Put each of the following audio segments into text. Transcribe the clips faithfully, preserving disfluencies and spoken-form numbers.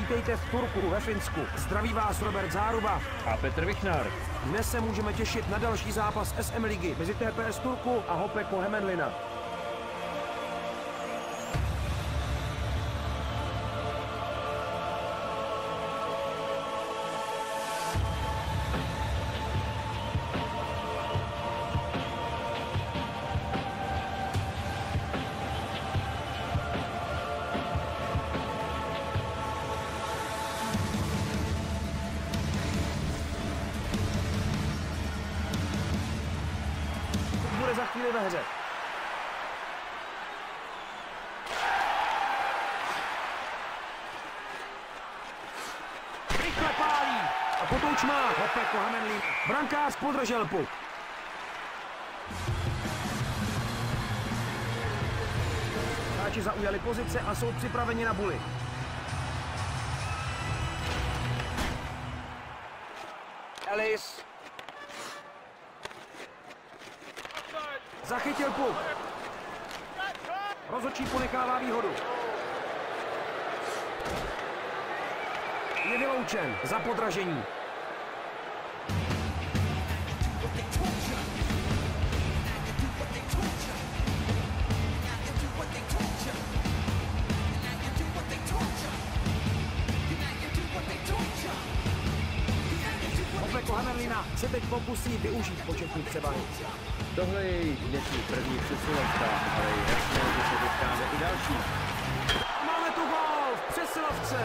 Vítejte v Turku ve Finsku. Zdraví vás Robert Záruba a Petr Vichnar. Dnes se můžeme těšit na další zápas S M ligy mezi T P S Turku a Hopeko Hämeenlinna. Za chvíli ve hře. Rychle pálí a potouč má Hopeko Hämeenlinna. Brankář podržel puk. Hráči zaujali pozice a jsou připraveni na buly. Ellis. Zachytil puk. Rozhodčí ponechává výhodu. Je vyloučen za podražení. Hopeko Hämeenlinna se teď pokusí využít početní převahy. Tohle je její dnešní první přesilovka, ale je jasné, že se dostáme i další. Máme tu gól v přesilovce.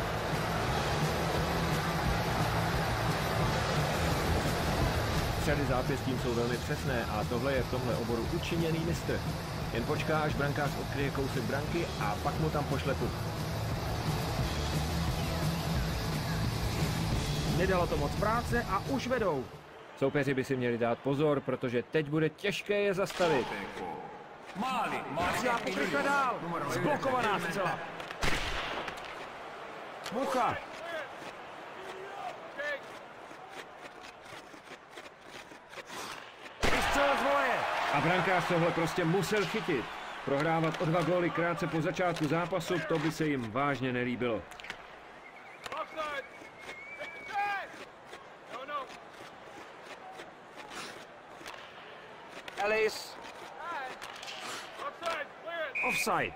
Střely zápěstím jsou velmi přesné a tohle je v tomhle oboru učiněný mistr. Jen počká, až brankář odkryje kousek branky a pak mu tam pošle puk. Nedalo to moc práce a už vedou. Soupeři by si měli dát pozor, protože teď bude těžké je zastavit. Marciál pokračuje dál. Zblokovaná zcela. Mucha. Vystřel z voleje. A brankář tohle prostě musel chytit. Prohrávat o dva góly krátce po začátku zápasu, to by se jim vážně nelíbilo. Ellis. Offside.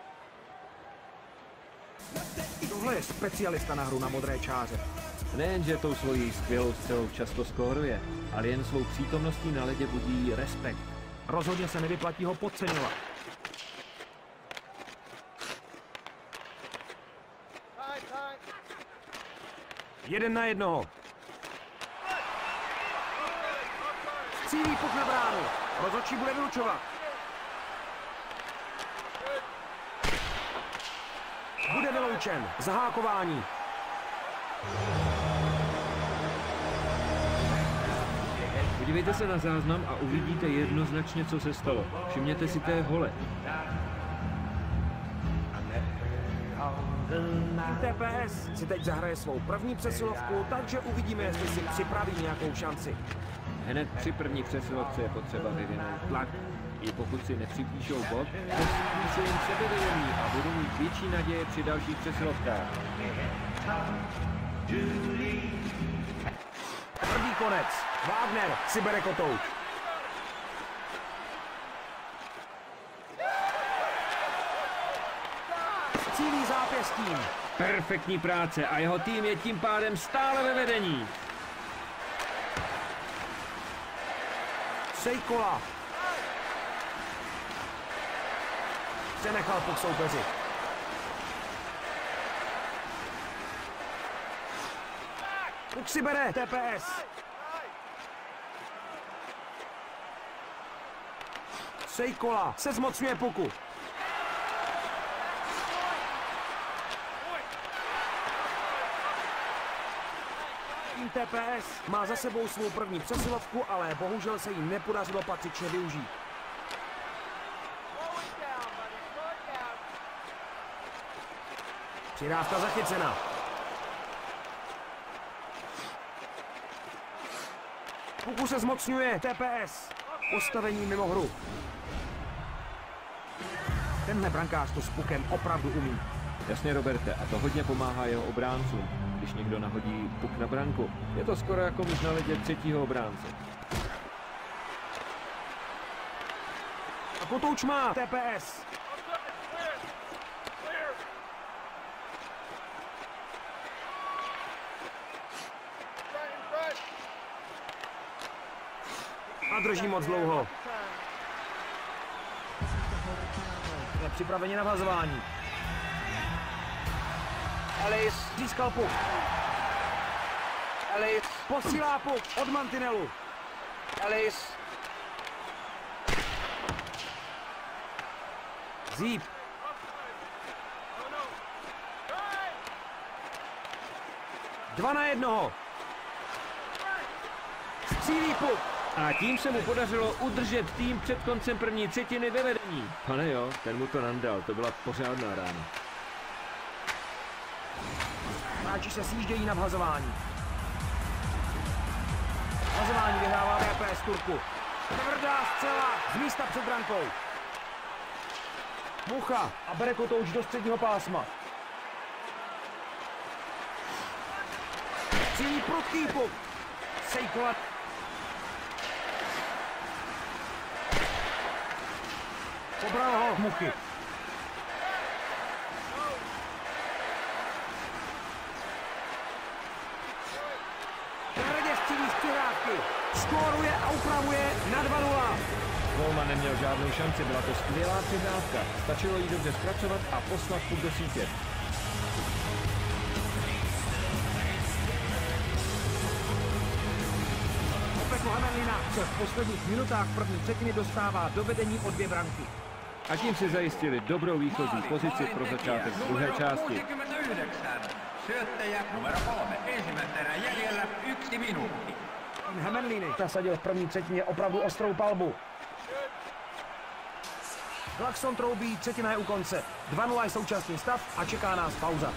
Tohle je specialista na hru na modré čáře. Nejenže tou svojí skvělou střelou často skóruje, ale jen svou přítomností na ledě budí respekt. Rozhodně se nevyplatí ho podceňovat. Jeden na jednoho. Střílí puk na bránu. Rozhodčí bude vylučovat. Bude vyloučen. Zahákování. Podívejte se na záznam a uvidíte jednoznačně, co se stalo. Všimněte si té hole. T P S si teď zahraje svou první přesilovku, takže uvidíme, jestli si připraví nějakou šanci. Hned při první přesilovce je potřeba vyvinout tlak. I pokud si nepřipíšou bod, posílí se jim sebevědomí a budou mít větší naděje při dalších přesilovkách. Tvrdý konec. Wagner si bere kotouč. Střílí zápěstím. Perfektní práce a jeho tým je tím pádem stále ve vedení. Sejkola. Přenechal puk soupeři. Puk si bere T P S. Sejkola se zmocňuje puku. Tým T P S má za sebou svou první přesilovku, ale bohužel se jí nepodařilo patřičně využít. Přidávka zachycena. Puku se zmocňuje T P S. Postavení mimo hru. Tenhle brankář to s pukem opravdu umí. Jasně, Roberte, a to hodně pomáhá jeho obráncům, když někdo nahodí puk na branku. Je to skoro jako mít na ledě třetího obránce. A kotouč má T P S. A drží moc dlouho. Je připraveni na vazování. Ellis získal puk. Ellis posílá puk od mantinelu. Ellis. Zíp. Dva na jednoho. Střílí puk. A tím se mu podařilo udržet tým před koncem první třetiny ve vedení. Pane jo, ten mu to nandal, to byla pořádná rána. Hráči se sjíždějí na vhazování. Vhazování vyhrává T P S Turku. Tvrdá střela z místa před brankou. Mucha a bere kotouč do středního pásma. Střílí prudký puk. Sejkovat. Pobral ho Muchy. Tvrdě střílí z přihrávky. Skóruje a upravuje na dva nula. Golman neměl žádnou šanci, byla to skvělá přihrávka. Stačilo jí dobře zpracovat a poslat puk do sítě. Opeko Hamelina se v posledních minutách první třetiny dostává do vedení o dvě branky. A tím si zajistili dobrou výchozí pozici pro začátek druhé části. Syöttäjä numero kolme. Ensimmäinen erä jäljellä yksi minuutti. Hameliny nasadil v první třetině opravdu ostrou palbu. Klakson troubí, třetina je u konce. dva nula je současný stav a čeká nás pauza.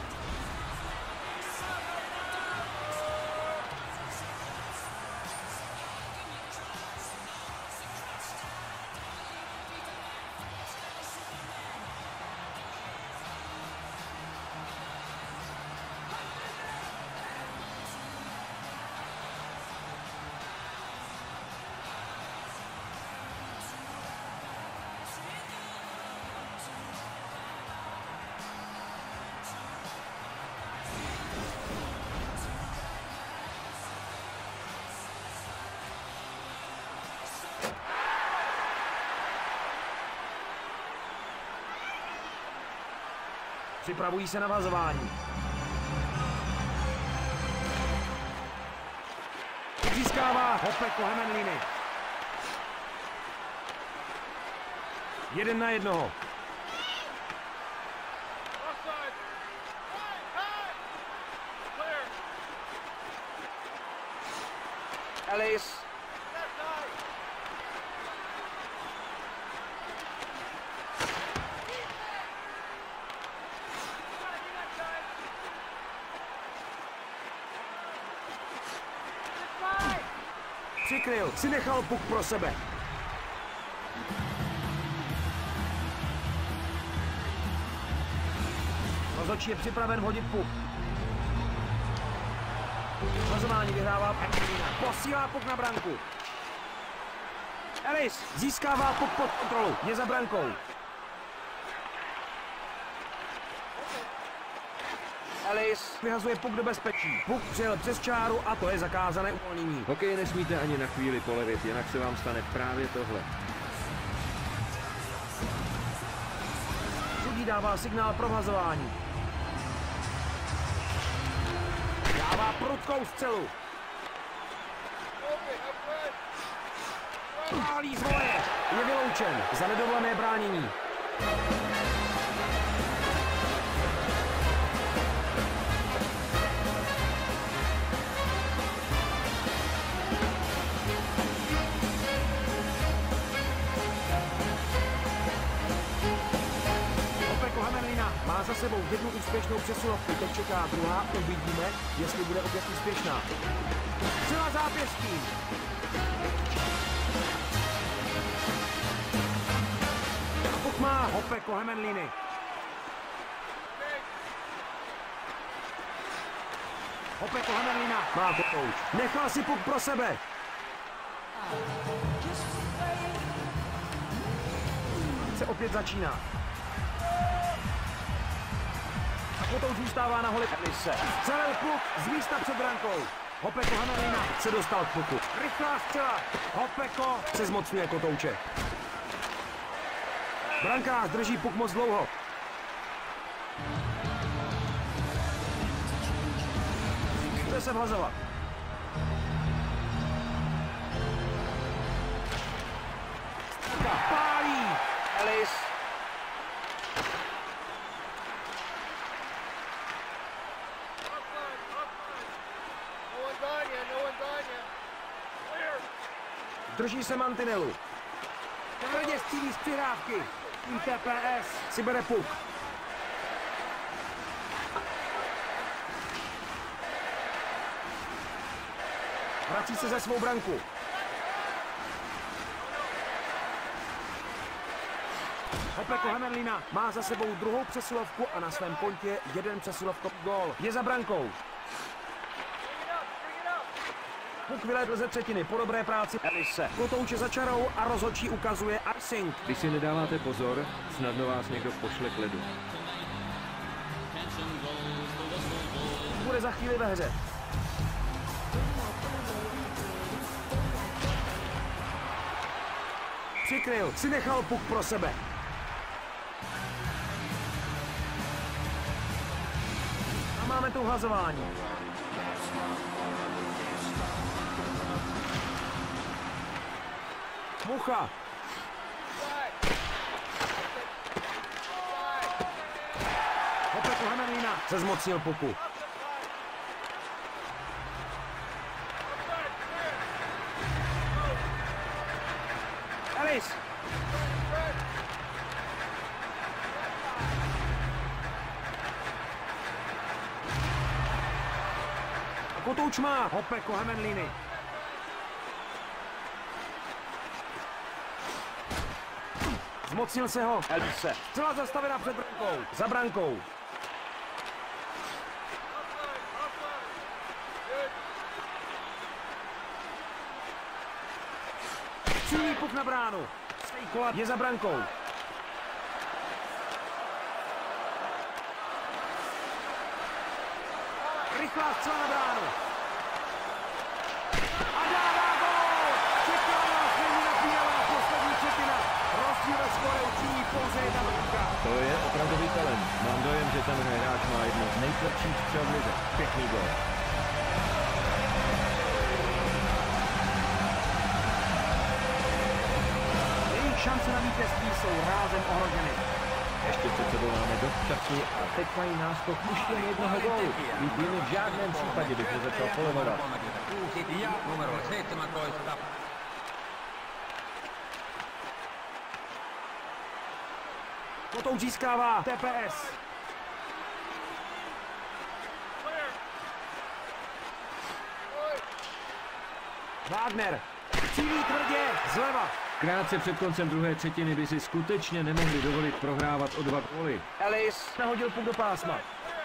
Připravují se na vazování. Získává Opeko Hameliny. Jeden na jednoho. Ellis. Přikryl, si nechal puk pro sebe. Rozhodčí je připraven hodit puk. Vazování vyhrává Hamelina. Posílá puk na branku. Ellis získává puk pod kontrolu. Je za brankou. Ellis vyhazuje puk do bezpečí. Puk přijel přes čáru a to je zakázané uvolnění. Hokej nesmíte ani na chvíli polevit, jinak se vám stane právě tohle. Sudí dává signál pro vhazování. Dává prudkou střelu. Pálí z voleje. Je vyloučen za nedovolené bránění. Má za sebou jednu úspěšnou přesilovku, teď čeká druhá, uvidíme, jestli bude opět úspěšná. Střela zápěstí. A puk má Opeko Hameliny. Opeko Hamelina. Má Kotouč. Nechal si puk pro sebe. Se opět začíná. A Kotouč zůstává na holi. Elise. Celel puk z místa před brankou. Opeko Hamelina se dostal k puku. Rychlá střela. Opeko se zmocňuje Kotouče. Brankář drží puk moc dlouho. Bude se vhazovat. Pálí. Ellis. Drží se mantinelu. Tvrdě střílí z přihrávky. I T P S si bere puk. Vrací se za svou branku. Opeko Hamelina má za sebou druhou přesilovku a na svém kontě jeden přesilovkový gól. Je za brankou. Puk vylétl ze třetiny po dobré práci Elise. Kotouče za čarou a rozhodčí ukazuje icing. Když si nedáváte pozor, snadno vás někdo pošle k ledu. Bude za chvíli ve hře. Přikryl, si nechal puk pro sebe. A máme tu hazování. Mucha. Opeko Hamelina se zmocnil puku. Ellis. A Kotouč má Opeko Hameliny. Zmocnil se ho Elise. Celá zastavená před brankou. Za brankou. Cílí puk na bránu. Stejkola je za brankou. Rychlá střela na bránu. A dává gól! Čekala nás není napínavá poslední třetina. Rozdíl ve skóre učiní pouze jedna branka. To je opravdový talent. Mám dojem, že ten hráč má jedno z nejtvrdších střel v lize. Pěkný gól. Jejich šance na vítězství jsou rázem ohroženy. Ještě před sebou máme dost času a teď mají náskok už jen jednoho gólu. Vidíme v žádném případě, bych ho začal polevovat. Ja numero seitsemäntoista. Kotouč získává T P S. Wagner cílí tvrdě zleva. Krátce před koncem druhé třetiny by si skutečně nemohli dovolit prohrávat o dva góly. Ellis nahodil puk do pásma.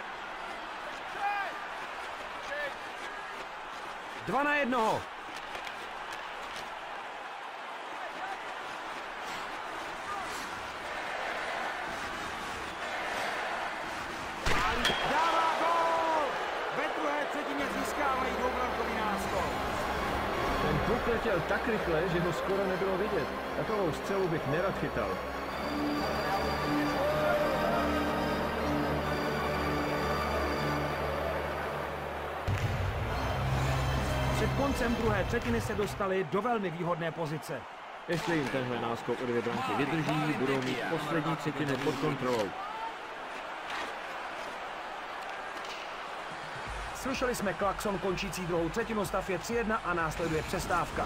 Dva na jednoho. Dává gól! Ve druhé třetině získávají dvoubrankový náskok. Ten puk letěl tak rychle, že ho skoro nebylo vidět. Takovou střelu bych nerad chytal. Před koncem druhé třetiny se dostali do velmi výhodné pozice. Jestli jim tenhle náskok o dvě branky vydrží, budou mít poslední třetinu pod kontrolou. Slyšeli jsme klakson končící druhou třetinu, stav je tři jedna a následuje přestávka.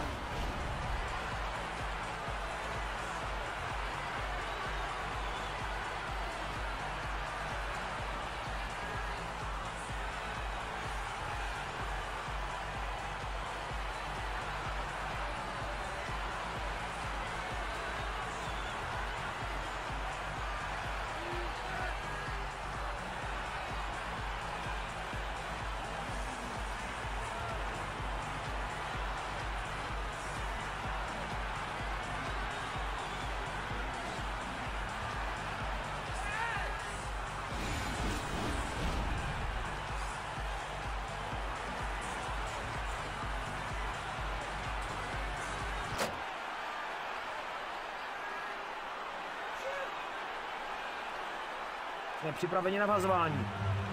Jsme připraveni na vazování.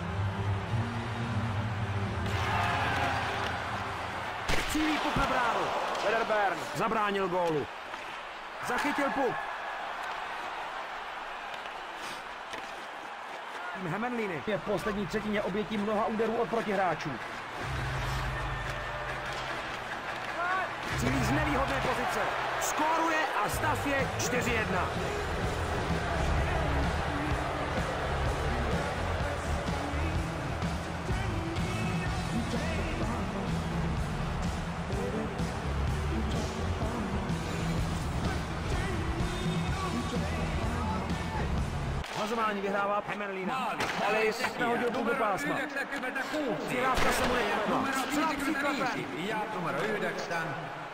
Cílí puk na bránu. Federbern zabránil gólu. Zachytil puk. Tým Hämeenlinny je v poslední třetině obětí mnoha úderů od protihráčů. Cílí z nevýhodné pozice. Skóruje a stav je čtyři jedna. Hazování vyhrává Hämeenlinna. Ellis nahodil puk do pásma. Přihrávka se mu nepovedla. Střela příklepem. Ja numero yhdeksän.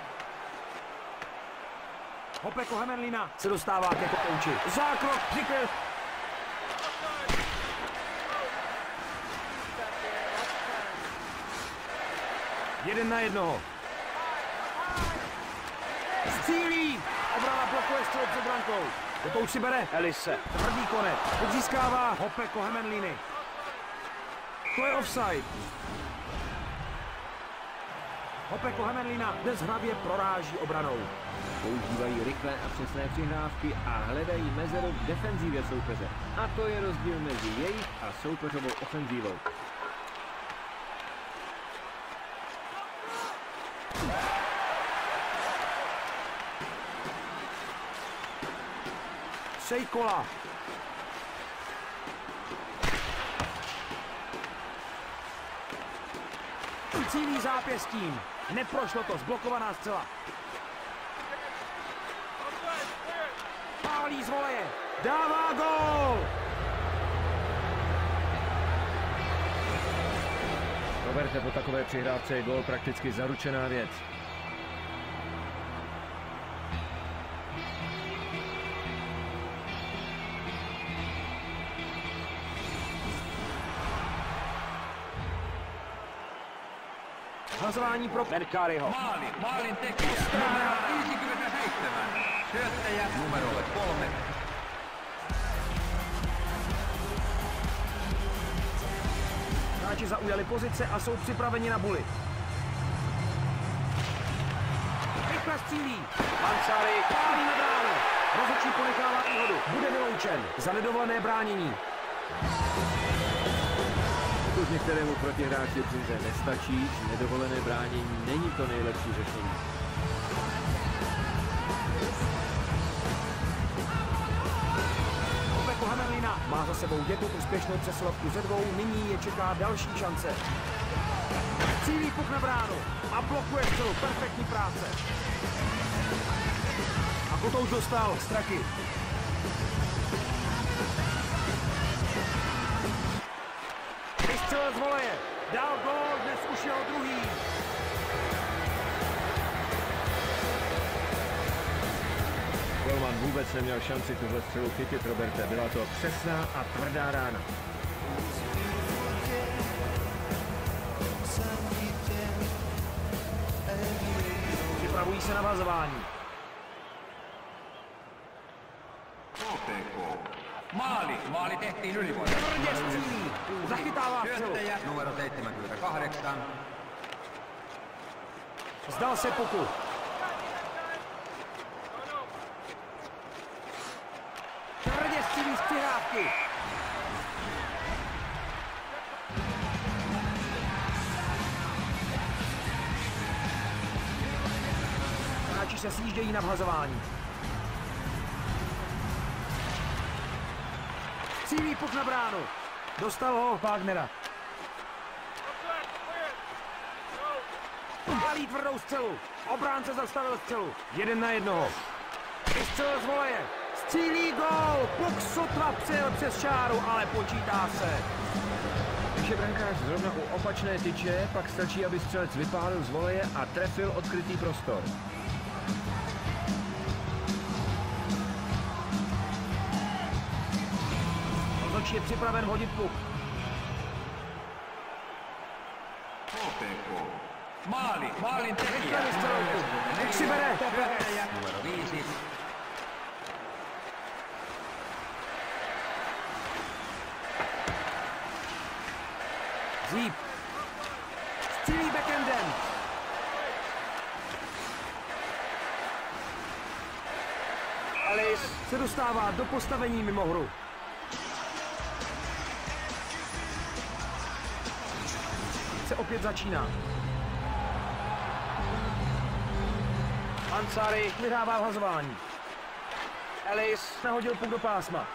Hopeko Hämeenlinna se dostává ke kotouči. Zákrok, přikryv. Jeden na jednoho. Střílí. Obrana blokuje střelu před brankou. Kotouč si bere. Ellise. Tvrdý konec. Odzískává Hopeko Hämeenlinny. To je offside. Hopeko Hämeenlinna dnes hravě proráží obranou. Používají rychlé a přesné přihrávky a hledají mezeru v defenzívě soupeře. A to je rozdíl mezi jejich a soupeřovou ofenzívou. Sejkola. Cílí zápěstím. Neprošlo to, zblokovaná střela. Pálí z voleje. Dává gól. Roberte, po takové přihrávce je gól prakticky zaručená věc. Hlasování pro Berkariho. Maali, maalin tekijä numero viisikymmentäseitsemän. Syöttäjä numerolle kolme. Hráči zaujali pozice a jsou připraveni na buly. Rychle střílí. Mansari pálí na bránu. Rozhodčí ponechává výhodu. Bude vyloučen za nedovolené bránění. Pokud některému protihráči přinze nestačí, nedovolené bránění není to nejlepší řešení. Hopeko Hämeenlinna má za sebou jednu úspěšnou přesilovku ze dvou, nyní je čeká další šance. Cílí puk na bránu a blokuje střelu, perfektní práce. A Kotouč dostal straky. Vystřelil z voleje, dal gól, dnes už jeho druhý. Golman vůbec neměl šanci tuhle střelu chytit, Roberte. Byla to přesná a tvrdá rána. Připravují se na vazování. K K. Maali, maali tehtiin ylivoimalla. Tvrdě střílí, zachytává střelu. Syöttäjä numero seitsemänkymmentäkahdeksan. Zdal se puku. Tvrdě střílí z přihrávky. Hráči se sjíždějí na vhazování. Cílí puk na bránu. Dostal ho Wagnera. Palí tvrdou střelu. Obránce zastavil střelu. Jeden na jednoho. Vystřelil z voleje. Střílí gól. Puk sotva přijel přes čáru, ale počítá se. Když je brankář zrovna u opačné tyče, pak stačí, aby střelec vypálil z voleje a trefil odkrytý prostor. Rozhodčí je připraven hodit puk. K K. Maali, maalin tekijä. Rychle vystřelil puk. Puk si bere. Syöttäjä numero viisi. Zíp. Střílí backendem. Ellis se dostává do postavení mimo hru. Se opět začíná. Ansari vyhrává vhazování. Ellis nahodil puk do pásma.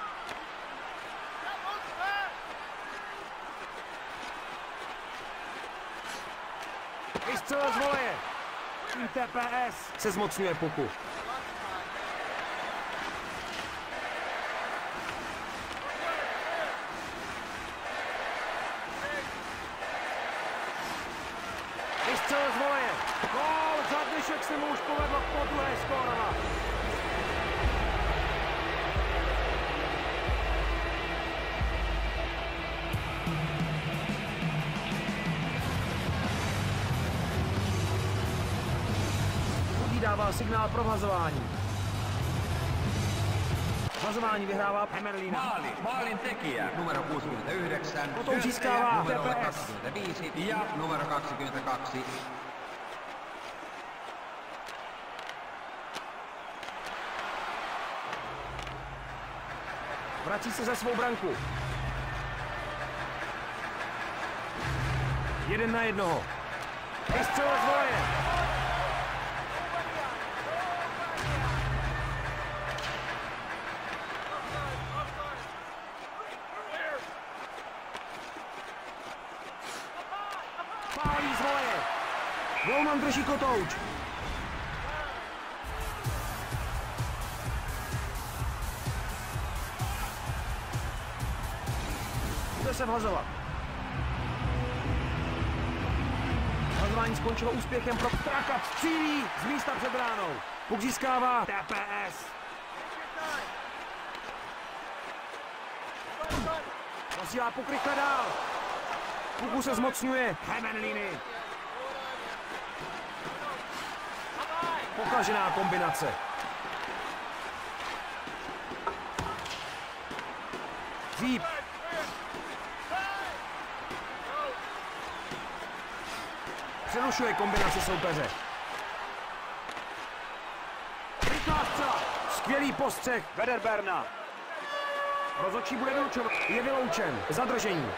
Vystřelil z voleje. I T P S se zmocňuje puku. Vystřelil z voleje. Gól, za dnešek se mu už povedlo po druhé skórovat. Dává signál pro vhazování. Vhazování vyhrává Hämeenlinna. Maali, maalin tekijä numero kuusikymmentäyhdeksän, Potom získává numero T P S. kaksikymmentäviisi ja numero kaksikymmentäkaksi. Vrací se za svou branku. Jeden na jednoho. Vystřelil z voleje. Pálí z voleje. Golman drží kotouč. Bude se vhazovat. Vhazování skončilo úspěchem pro Traka. Střílí z místa před bránou. Puk získává T P S. Posílá puk rychle dál. Puku se zmocňuje Hämeenlinny. Pokažená kombinace. Zíp. Přerušuje kombinaci soupeře. Rychlá střela. Skvělý postřeh Wederberna. Rozhodčí bude vylučovat. Je vyloučen. Zadržení.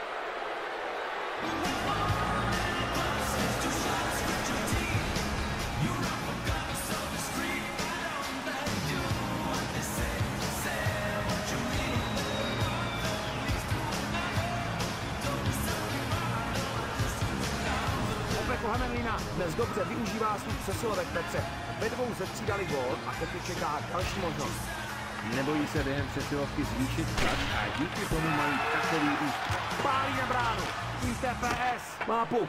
Hämeenlinna dnes dobře využívá svůj přesilovek Petře. Ve dvou ze tří dali gól a teď čeká další možnost. Nebojí se během přesilovky zvýšit tlak a díky tomu mají takový úspěch. Pálí na bránu. I T P S má puk.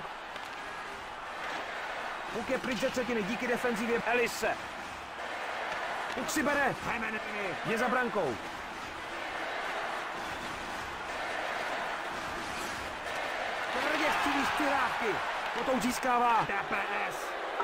Puk je pryč ze třetiny díky defenzivě Ellise. Puk si bere. Hämeenlinny je za brankou. Tvrdě střílí z přihrávky. Potom získává T P S.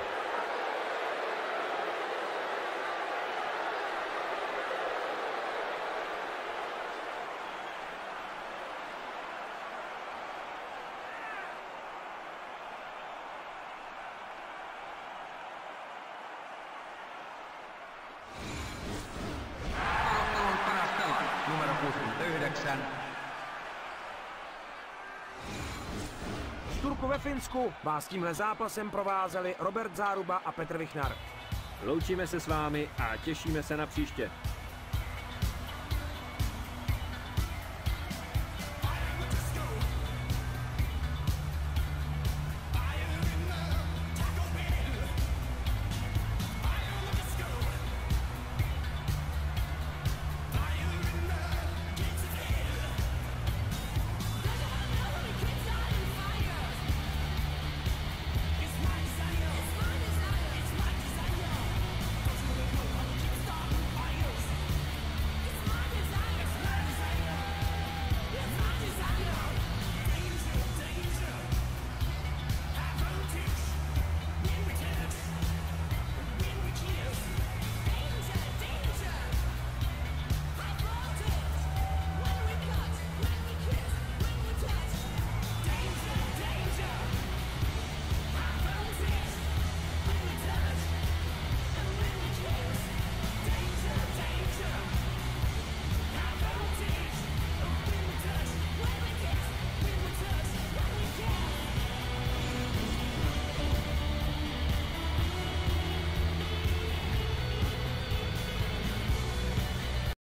Ottelun paras pelaaja numero kuusikymmentäyhdeksän. Turku ve Finsku vás tímhle zápasem provázeli Robert Záruba a Petr Vichnar. Loučíme se s vámi a těšíme se na příště.